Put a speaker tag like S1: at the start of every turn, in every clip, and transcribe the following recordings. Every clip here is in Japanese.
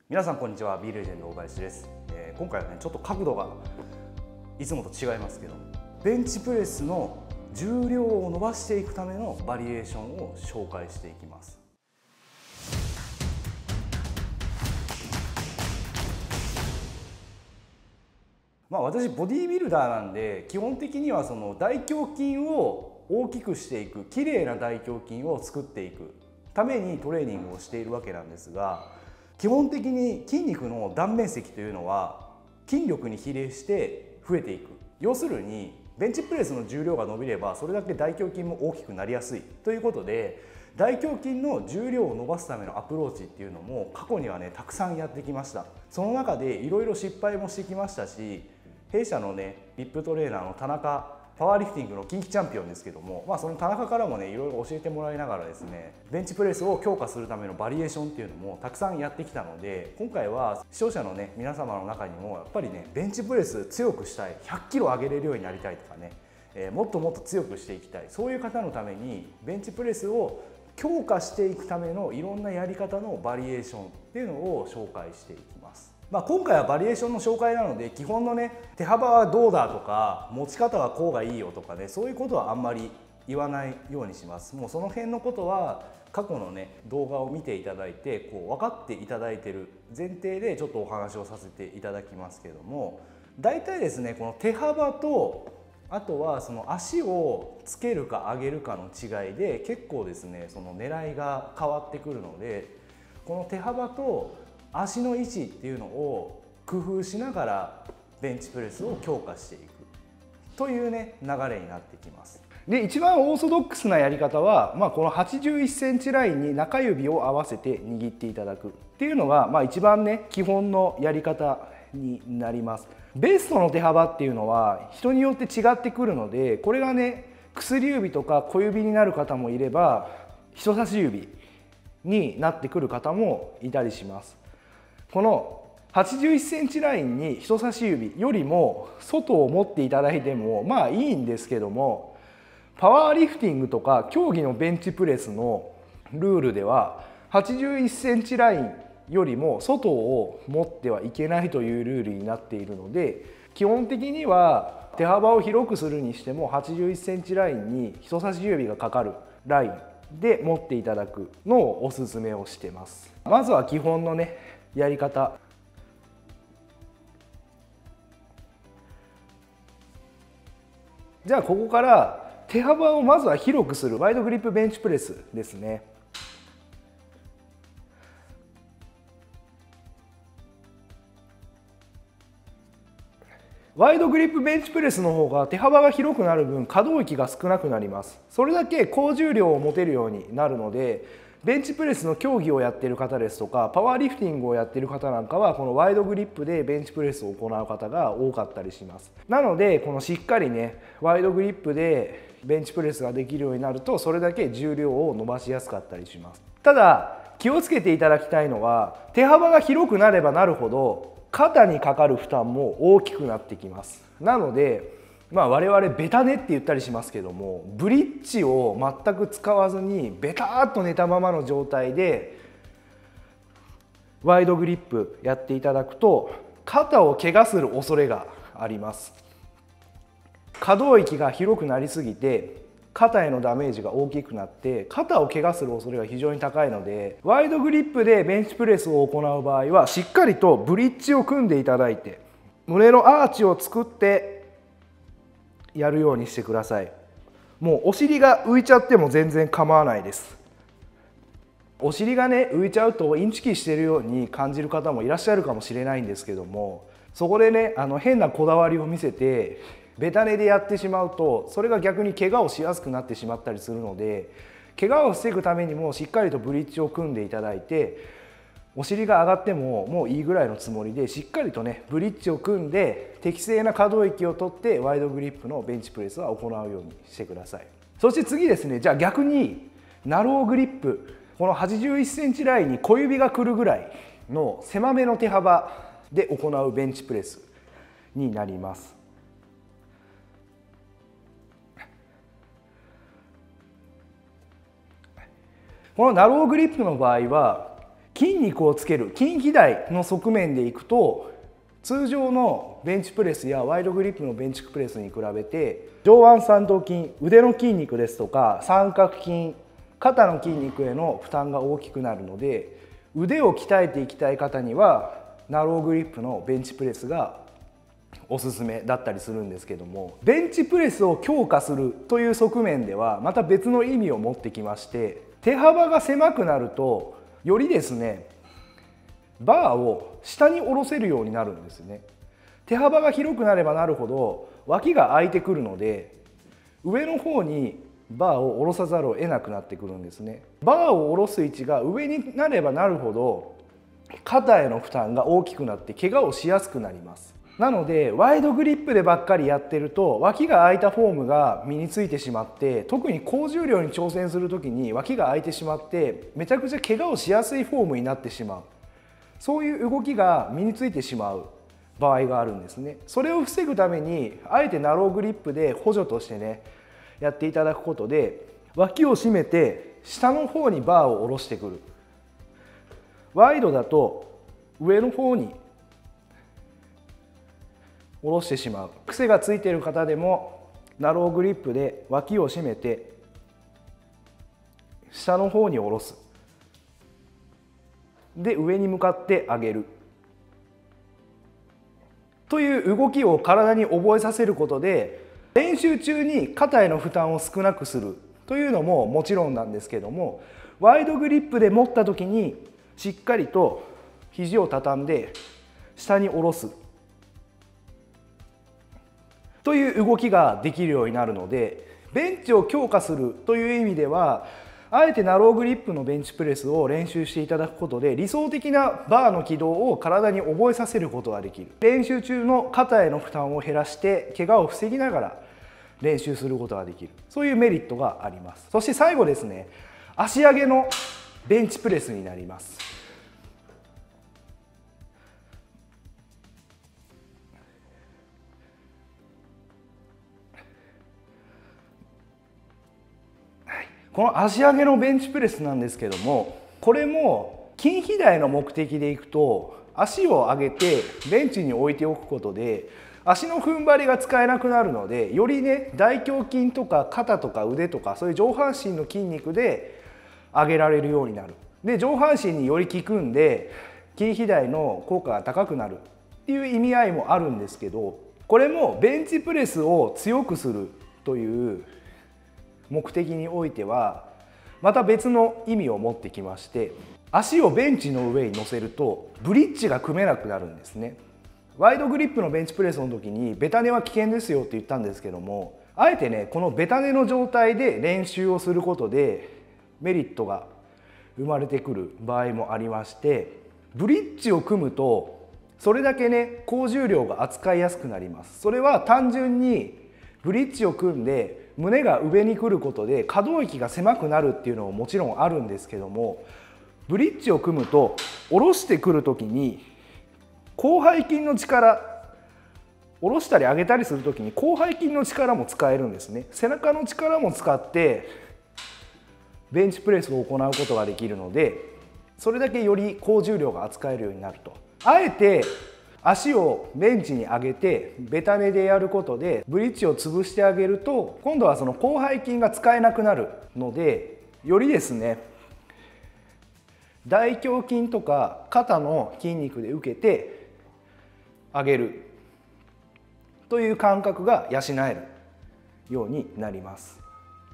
S1: 皆さんこんにちは、Bレジェンド大林です。今回はねちょっと角度がいつもと違いますけど、ベンチプレスの重量を伸ばしていくためのバリエーションを紹介していきます。私ボディービルダーなんで、基本的にはその大胸筋を大きくしていく、綺麗な大胸筋を作っていくためにトレーニングをしているわけなんですが、基本的に筋肉の断面積というのは筋力に比例して増えていく。要するにベンチプレスの重量が伸びればそれだけ大胸筋も大きくなりやすいということで、大胸筋の重量を伸ばすためのアプローチっていうのも過去にはねたくさんやってきました。その中でいろいろ失敗もしてきましたし、弊社のねVIPトレーナーの田中、パワーリフティングの近畿チャンピオンですけども、その田中からもねいろいろ教えてもらいながらですね、ベンチプレスを強化するためのバリエーションっていうのもたくさんやってきたので、今回は視聴者のね皆様の中にもやっぱりねベンチプレス強くしたい、100キロ上げれるようになりたいとかね、もっともっと強くしていきたい、そういう方のためにベンチプレスを強化していくためのいろんなやり方のバリエーションっていうのを紹介していきます。今回はバリエーションの紹介なので、基本のね手幅はどうだとか持ち方はこうがいいよとかね、そういうことはあんまり言わないようにします。もうその辺のことは過去のね動画を見ていただいて分かっていただいている前提でちょっとお話をさせていただきますけども、大体ですねこの手幅とあとはその足をつけるか上げるかの違いで結構ですねその狙いが変わってくるので、この手幅と足の位置っていうのを工夫しながらベンチプレスを強化していくというね流れになってきます。で一番オーソドックスなやり方は、この81センチラインに中指を合わせて握っていただくっていうのが、一番ね基本のやり方になります。ベストの手幅っていうのは人によって違ってくるので、これがね薬指とか小指になる方もいれば人差し指になってくる方もいたりします。この81センチラインに人差し指よりも外を持っていただいてもいいんですけども、パワーリフティングとか競技のベンチプレスのルールでは81センチラインよりも外を持ってはいけないというルールになっているので、基本的には手幅を広くするにしても81センチラインに人差し指がかかるラインで持っていただくのをおすすめをしてます。まずは基本のねやり方。じゃあここから手幅をまずは広くするワイドグリップベンチプレスですね。ワイドグリップベンチプレスの方が手幅が広くなる分可動域が少なくなります。それだけ高重量を持てるようになるので、ベンチプレスの競技をやっている方ですとかパワーリフティングをやっている方なんかはこのワイドグリップでベンチプレスを行う方が多かったりします。なのでこのしっかりねワイドグリップでベンチプレスができるようになると、それだけ重量を伸ばしやすかったりします。ただ気をつけていただきたいのは、手幅が広くなればなるほど肩にかかる負担も大きくなってきます。なので我々ベタ寝って言ったりしますけども、ブリッジを全く使わずにベターっと寝たままの状態でワイドグリップやっていただくと肩を怪我する恐れがあります。可動域が広くなりすぎて肩へのダメージが大きくなって肩を怪我する恐れが非常に高いので、ワイドグリップでベンチプレスを行う場合はしっかりとブリッジを組んでいただいて胸のアーチを作ってやるようにしてください。もうお尻が浮いちゃっても全然構わないです。お尻がね浮いちゃうとインチキしているように感じる方もいらっしゃるかもしれないんですけども、そこでね変なこだわりを見せてベタ寝でやってしまうと、それが逆に怪我をしやすくなってしまったりするので、怪我を防ぐためにもしっかりとブリッジを組んでいただいて、お尻が上がってももういいぐらいのつもりでしっかりとねブリッジを組んで適正な可動域をとってワイドグリップのベンチプレスは行うようにしてください。そして次ですね、じゃあ逆にナローグリップ、この81センチラインに小指が来るぐらいの狭めの手幅で行うベンチプレスになります。このナローグリップの場合は筋肉をつける筋肥大の側面でいくと、通常のベンチプレスやワイドグリップのベンチプレスに比べて上腕三頭筋、腕の筋肉ですとか三角筋、肩の筋肉への負担が大きくなるので、腕を鍛えていきたい方にはナローグリップのベンチプレスがおすすめだったりするんですけども、ベンチプレスを強化するという側面ではまた別の意味を持ってきまして、手幅が狭くなるとよりですねバーを下に下ろせるようになるんですね。手幅が広くなればなるほど脇が空いてくるので、上の方にバーを下ろさざるを得なくなってくるんですね。バーを下ろす位置が上になればなるほど肩への負担が大きくなって怪我をしやすくなります。なのでワイドグリップでばっかりやってると脇が空いたフォームが身についてしまって、特に高重量に挑戦する時に脇が空いてしまってめちゃくちゃ怪我をしやすいフォームになってしまう、そういう動きが身についてしまう場合があるんですね。それを防ぐためにあえてナローグリップで補助としてねやっていただくことで、脇を締めて下の方にバーを下ろしてくる。ワイドだと上の方に下ろしてしまう。癖がついている方でもナローグリップで脇を締めて下の方に下ろす。で上に向かって上げるという動きを体に覚えさせることで、練習中に肩への負担を少なくするというのももちろんなんですけども、ワイドグリップで持った時にしっかりと肘を畳んで下に下ろすという動きができるようになるので、ベンチを強化するという意味ではあえてナローグリップのベンチプレスを練習していただくことで理想的なバーの軌道を体に覚えさせることができる。練習中の肩への負担を減らして怪我を防ぎながら練習することができる、そういうメリットがあります。そして最後ですね、足上げのベンチプレスになります。この足上げのベンチプレスなんですけども、これも筋肥大の目的でいくと足を上げてベンチに置いておくことで足の踏ん張りが使えなくなるので、よりね大胸筋とか肩とか腕とかそういう上半身の筋肉で上げられるようになる。で上半身により効くんで筋肥大の効果が高くなるっていう意味合いもあるんですけど、これもベンチプレスを強くするという目的においてはまた別の意味を持ってきまして、足をベンチの上に乗せるとブリッジが組めなくなるんですね。ワイドグリップのベンチプレスの時にベタ寝は危険ですよって言ったんですけども、あえてねこのベタ寝の状態で練習をすることでメリットが生まれてくる場合もありまして、ブリッジを組むとそれだけね高重量が扱いやすくなります。それは単純にブリッジを組んで胸が上に来ることで可動域が狭くなるっていうのももちろんあるんですけども、ブリッジを組むと下ろしてくる時に広背筋の力、下ろしたり上げたりする時に広背筋の力も使えるんですね。背中の力も使ってベンチプレスを行うことができるので、それだけより高重量が扱えるようになると。あえて足をベンチに上げてベタ寝でやることでブリッジを潰してあげると、今度はその広背筋が使えなくなるので、よりですね大胸筋とか肩の筋肉で受けて上げるという感覚が養えるようになります。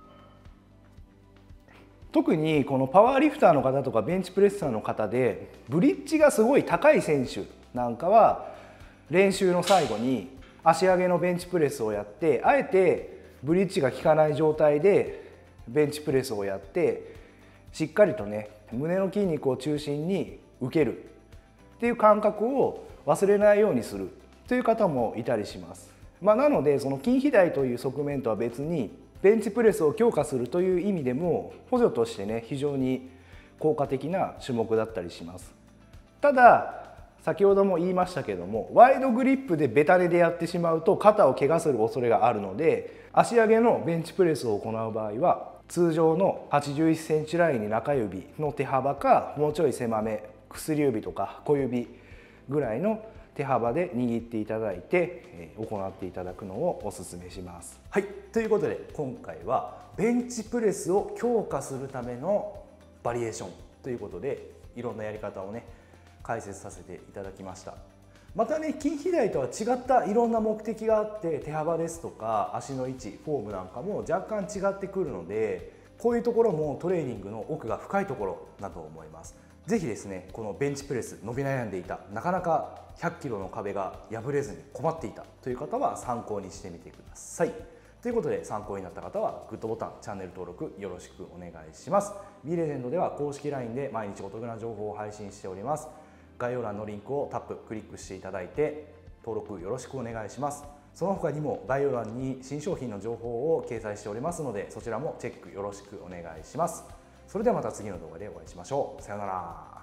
S1: 特にこのパワーリフターの方とかベンチプレッサーの方でブリッジがすごい高い選手なんかは練習の最後に足上げのベンチプレスをやって、あえてブリッジが効かない状態でベンチプレスをやってしっかりとね胸の筋肉を中心に受けるっていう感覚を忘れないようにするという方もいたりします。なのでその筋肥大という側面とは別にベンチプレスを強化するという意味でも補助としてね非常に効果的な種目だったりします。ただ先ほども言いましたけども、ワイドグリップでベタ寝でやってしまうと肩を怪我する恐れがあるので、足上げのベンチプレスを行う場合は通常の81センチラインに中指の手幅かもうちょい狭め薬指とか小指ぐらいの手幅で握っていただいて行っていただくのをおすすめします。はい、ということで今回はベンチプレスを強化するためのバリエーションということでいろんなやり方をね解説させていただきました。またね筋肥大とは違ったいろんな目的があって手幅ですとか足の位置フォームなんかも若干違ってくるのでこういうところもトレーニングの奥が深いところだと思います。ぜひですねこのベンチプレス伸び悩んでいたなかなか100キロの壁が破れずに困っていたという方は参考にしてみてください。ということで参考になった方はグッドボタンチャンネル登録よろしくお願いします。 B レジェンドでは公式 LINE で毎日お得な情報を配信しております。概要欄のリンクをタップクリックしていただいて登録よろしくお願いします。その他にも概要欄に新商品の情報を掲載しておりますのでそちらもチェックよろしくお願いします。それではまた次の動画でお会いしましょう。さようなら。